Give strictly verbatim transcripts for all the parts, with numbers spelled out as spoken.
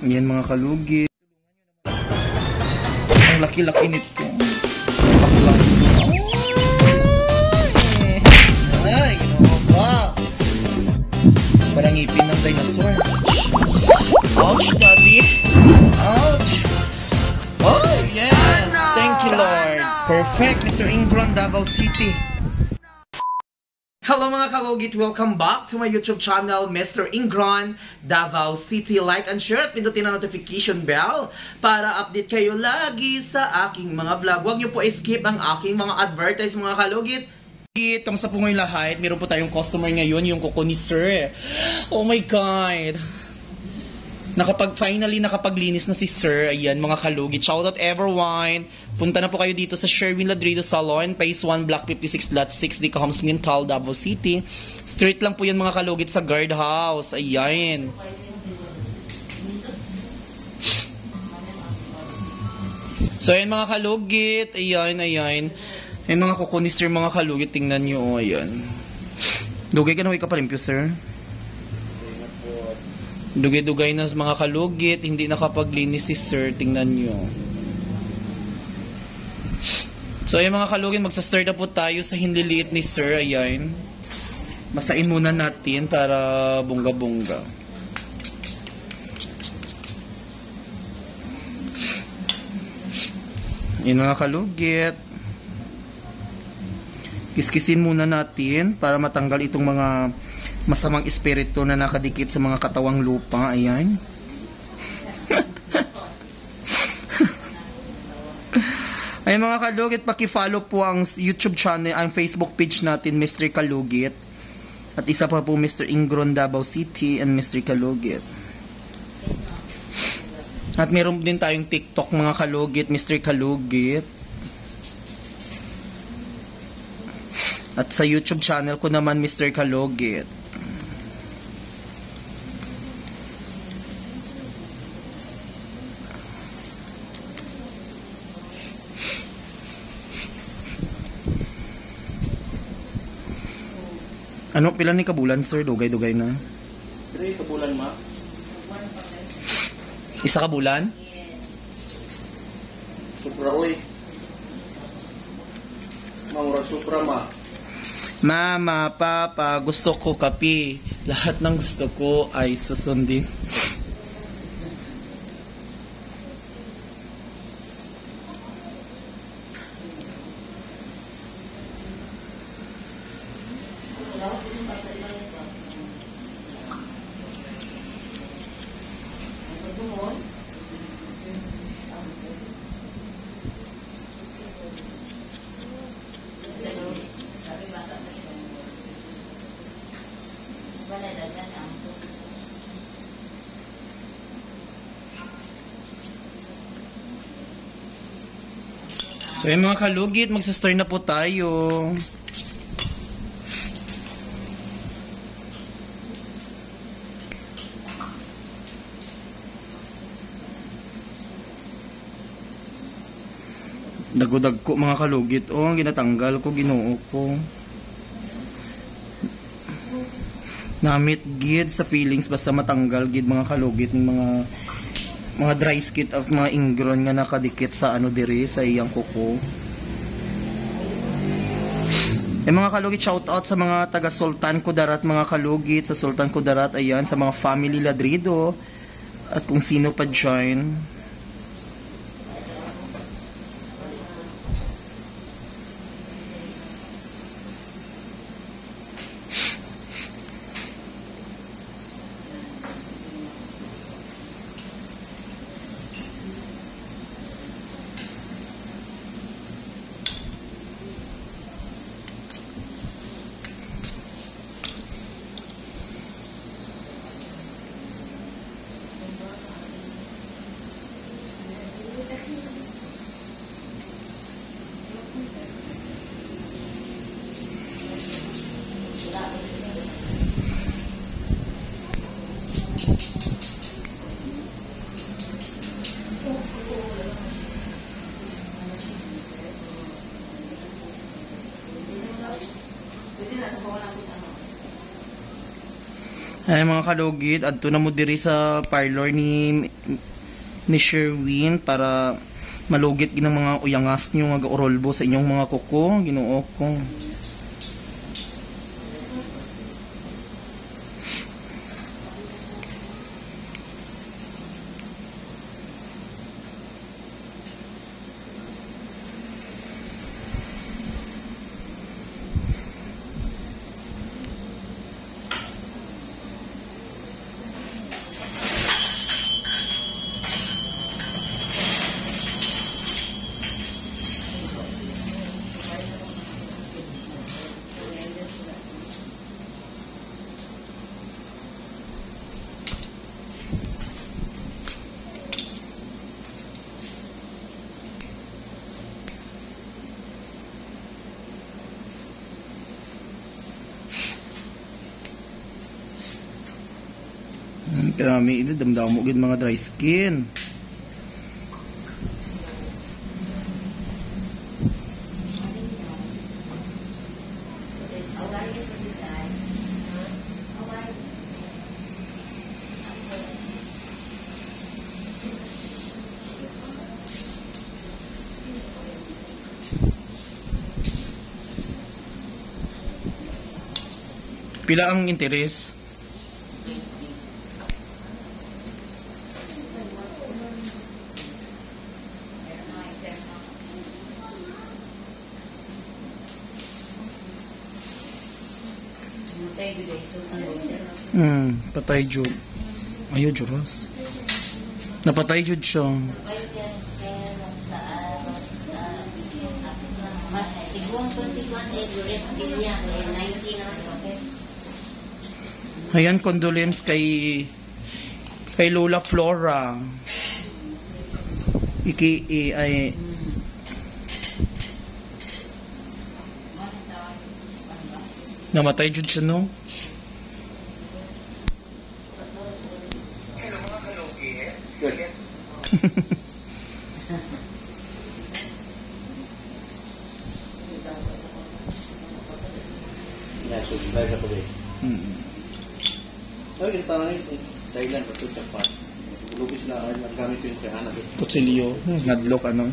Yan mga kalugi. Ang laki-laki nito. Baklang. Ay, ginawa ba? Parang ngipin ng dinosaur. Ouch, daddy. Ouch. Oh, yes. Thank you, Lord. Perfect, Mister Ingron, Davao City. Hello mga kalugit! Welcome back to my YouTube channel, Mister Ingron, Davao City. Like and share at pindutin ang notification bell para update kayo lagi sa aking mga vlog. Huwag niyo po skip ang aking mga advertise mga kalugit. Kamusta po ngayon lahat? Meron po tayong customer ngayon, yung kuko ni Sir. Oh my God! Nakapag, finally nakapaglinis na si Sir. Ayan mga kalugit. Shoutout everyone! Punta na po kayo dito sa Sherwin Ladrido Salon, Phase one, Block fifty-six, Lot six, Dicahams, Mintal, Davao City. Street lang po yan mga kalugit sa guardhouse. Ayan. So ayan mga kalugit. Ayan, ayan. Ayan mga kuko ni Sir mga kalugit. Tingnan nyo. Oh, ayan. Dugay ka na huwag ka palimpyo, Sir. Dugay-dugay na mga kalugit. Hindi nakapaglinis si Sir. Tingnan nyo. So ayan mga kalugit, magsa-start na po tayo sa hinliliit ni Sir. Ayan. Masain muna natin para bongga-bongga. Ayan mga kalugit. Kiskisin muna natin para matanggal itong mga masamang espiritu na nakadikit sa mga katawang lupa. Ayan. Ay mga kalugit, paki-follow po ang YouTube channel, ang Facebook page natin, Mister Kalugit. At isa pa po, Mister Ingron, Davao City, and Mister Kalugit. At meron din tayong TikTok mga kalugit, Mister Kalugit. At sa YouTube channel ko naman, Mister Kalugit. Ano, pila ni kabulan, Sir? Dugay-dugay na. Pila ni kabulan, ma? Isa kabulan? Supra, oy. Maura supra, ma. Mama, Papa, gusto ko kape. Lahat ng gusto ko ay susundin. So yung mga kalugit, magsa-start na po tayo. Dagodag ko mga kalugit. Oh, ang ginatanggal ko, ginoo ko. Namit gid sa feelings basta matanggal gid mga kalugit ng mga mga dry skin of mga ingron nga nakadikit sa ano diri sa iyang kuko. E mga kalugit, shout out sa mga taga Sultan Kudarat mga kalugit, sa Sultan Kudarat, ayan, sa mga family Ladrido at kung sino pa dyan. Ay mga kalugit, adto na mo diri sa parlor ni ni Sherwin para malugit ginang mga uyangas nyo nga gaurolbo sa inyong mga kuko, Ginoo ko. Karami ito, damdaw mo gid mga dry skin. Pila ang interes? Hmm, patay jud. Ayo juros. Napatay jud siya. Mas tigong to si Juan sa Juris Villa, nineteen na process. Ayan, condolence kay kay Lola Flora. Iki i ay namatay jud siya, no? Good. Sinasubscribe ako ba eh. Mm. Ay, ganito na ito. Thailand, ito sa pa. Lubis na ay nagamit yung kaya anak eh. Kutsilyo, nadlok ano.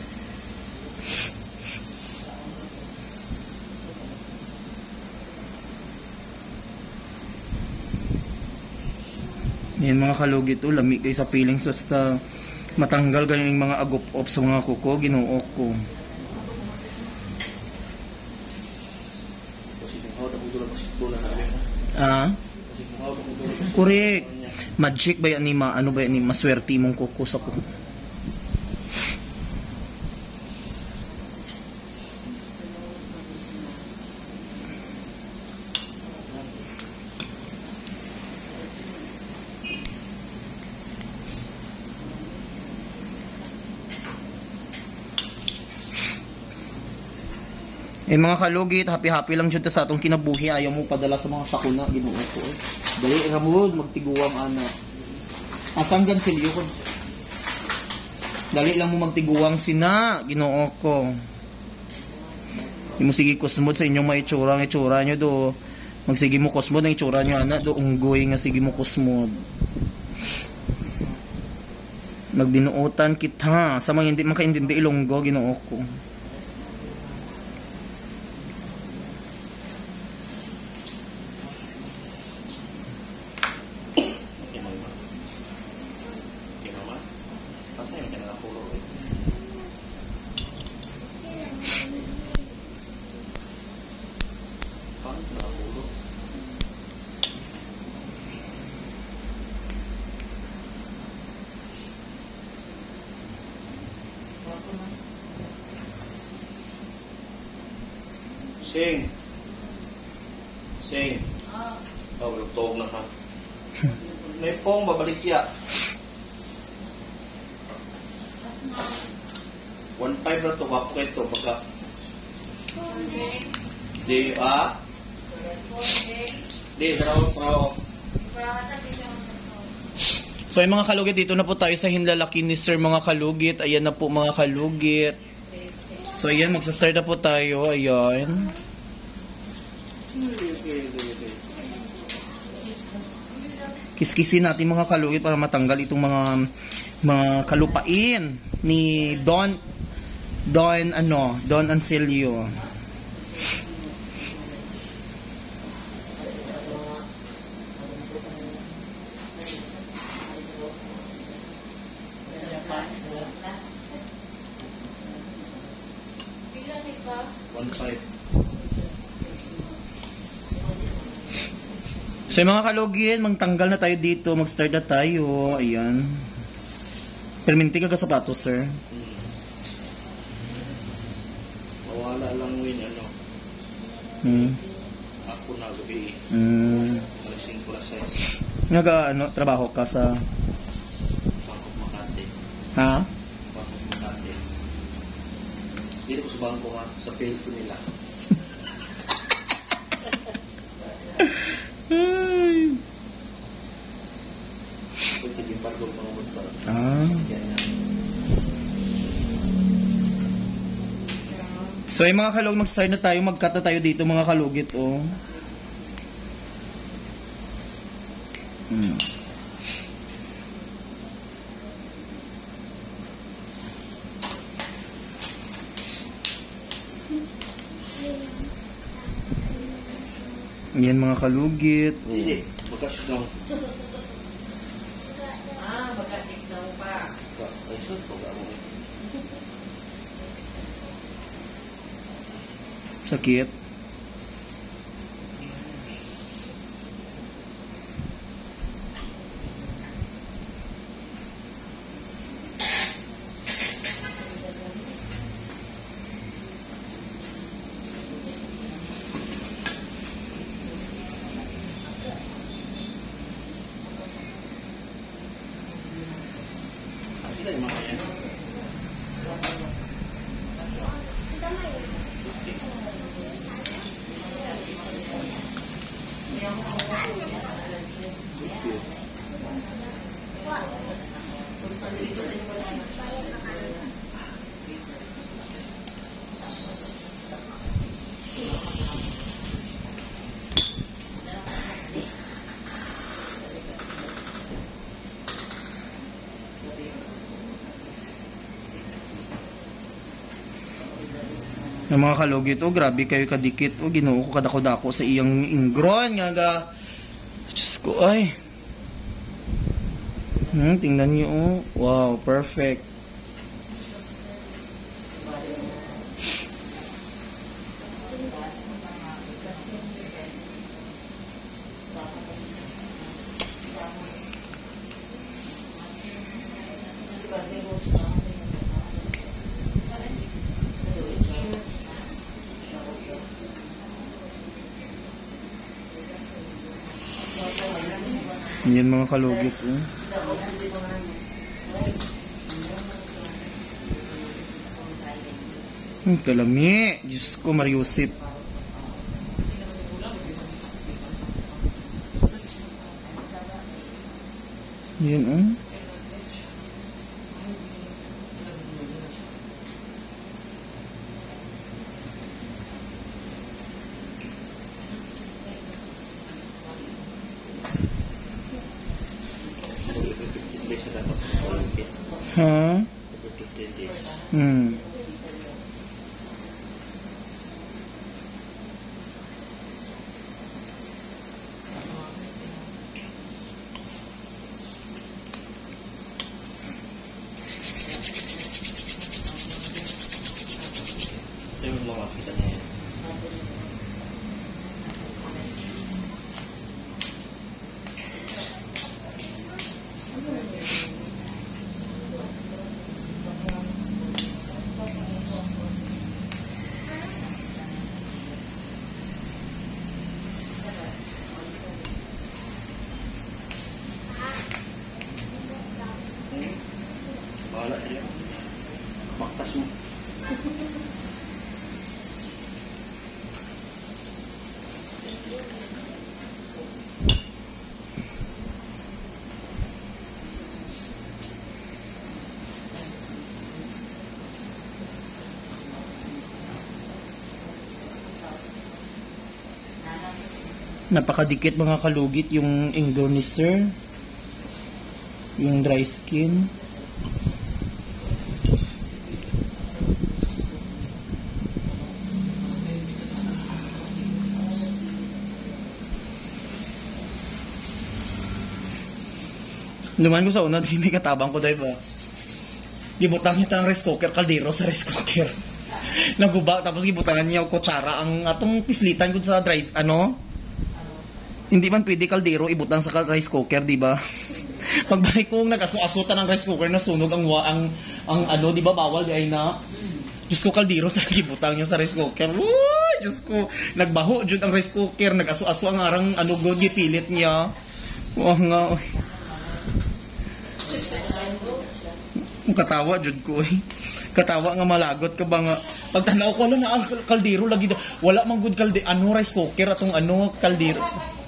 Yan mga kalugit o, lami kayo sa feelings basta matanggal ganyan yung mga agop-op sa mga kuko, Ginoo ko. Kasi kung hawad ako doon kasi doon na namin. Ah? Kasi kung hawad ako doon kasi Correct. Magic ba yan ni ma, ano ba yan ni maswerte mong kuko sa kuko? Eh mga kalugit, happy-happy lang dyan ta sa atong kinabuhi. Ayaw mo padala sa mga sakuna, Ginoo ko. Eh. Dali, ramod, magtiguwang anak. Asang gan silyo ko. Dali lang mo magtiguwang sina, Ginoo ko. Di mo sige kusmod sa inyong mga itsura, ang itsura nyo do. Magsige mo kusmod, ang itsura nyo anak do, unggoy nga sige mo kusmod. Magbinuotan kita, sa mga hindi makaintindi Ilonggo, Ginoo ko. Sing. Sing. Oh, lutog na ka. May pong babalik ya. one five na to, wapo ito. Pagka. Di, ah? Di, traw, traw. So ay mga kalugit, dito na po tayo sa hinlalaki ni Sir mga kalugit. Ayan na po mga kalugit. So ayan, magsa-start na po tayo. Ayan. Kiskisin natin mga kalugit para matanggal itong mga mga kalupain ni Don Don ano, Don Ancelio. one five. So yung mga kalugit, magtanggal na tayo dito, mag-start na tayo. Ayan. Perminti ka ka sapatos, sir. Hmm. Mawala lang win ano. Hmm. Ako na gabi. Hmm. Malasing ko sa Naga, ano, trabaho ka sa... Bangkok Makati. Ha? Bangkok Makati. Dito ko sa bangko ha, sa pay ko nila. Ay. Pwede din bargo mga mutba. Ah. Yan na. So yung mga kalug, mag-start na tayo, mag-cut na tayo dito mga kalugit, oh. Hmm. Yan mga kalugit. Oh. Hindi, bagas lang. Ah, magatik daw pa. Ay, sir, pag ako eh. Sakit. Sila yung mga yan. Yung mga kalugit, oh, grabe kayo kadikit. Oh, ginoo ko kadako-dako sa iyang ingron. Nga ga. Diyos ko, ay. Hmm, tingnan niyo, oh. Wow, perfect. Yan mga kalugit, oh. Hmm, kalami. Diyos ko, Mariusip. Yan, oh. fifteen days na dapat Olympic. Ha? fifteen days. Hmm. Ito yung mga kita niya yan. Bahala dia. Baktas mo. Napakadikit mga kalugit yung ingron ni sir. yung dry skin. Luman ko sa una, di may katabang ko, diba? Gibutang niya ang rice cooker, kaldero sa rice cooker. Naguba, tapos gibutangan niya yung kutsara, ang atong pislitan ko sa dry, ano? Hindi man pwede kaldero, ibutang sa rice cooker, diba? Pagbalik kong nag-aso-asutan ng rice cooker, nasunog ang, ang, ang ano, diba, bawal, di ay na. Diyos ko, kaldero, talaga ibutang niya sa rice cooker. Uy, Diyos ko, nagbaho, dyan ang rice cooker, nag-aso-aso ang arang, ano, good, gipilit niya. Wah nga, uy. Katawa jud ko eh. Katawa nga malagot ka ba nga. Pagtanaw ko lang na ang kaldero lagi daw. Wala mang good kalde ano rice cooker atong ano kaldero.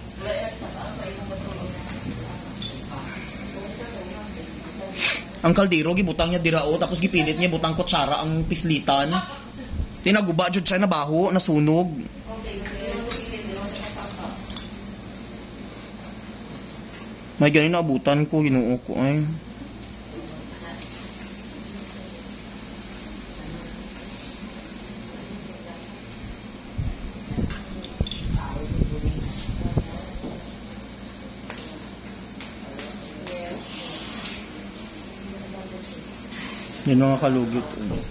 Ang kaldero gibutang niya dirao tapos gipilit niya butang kutsara ang pislitan. Tinaguba jud siya na baho, nasunog. May ganin na abutan ko, hinuo ko ay. Yan mga kalugit.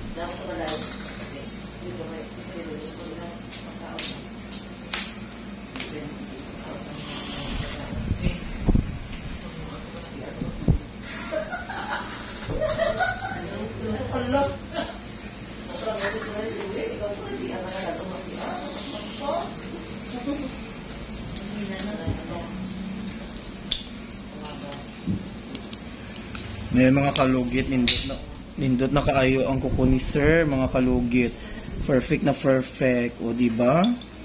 May mga kalugit, nindot na, nindot na kaayo ang kuko ni sir, mga kalugit. Perfect na perfect, o diba?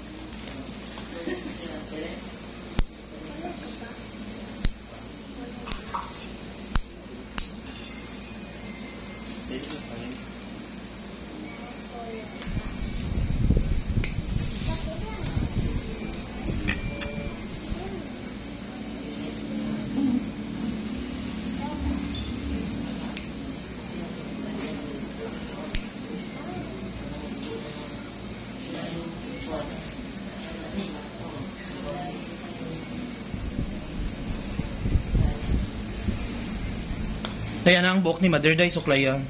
Kaya na ang buhok ni Mother Day suklaya.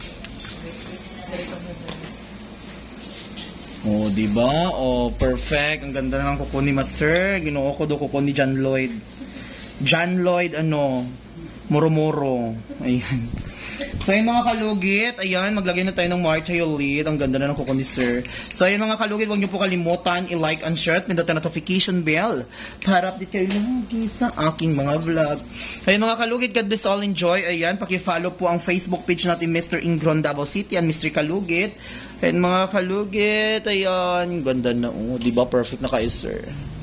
Oh, di ba? Oh, perfect. Ang ganda na ng kuko ni Master. Ginoo ko do kuko ni John Lloyd. John Lloyd ano, muro-muro. Ayan. So yung mga kalugit, ayan, maglagay na tayo ng Martiolit. Ang ganda na ng kuko ni Sir. So yung mga kalugit, huwag niyo po kalimutan i-like and share at pindutin notification bell para update kayo lagi sa aking mga vlog. Ayan mga kalugit, God bless all, enjoy. Ayan, paki-follow po ang Facebook page natin, Mister Ingron Davao City and Mister Kalugit. Ayan mga kalugit, ayan, ganda na. Oh, di ba perfect na kayo, Sir?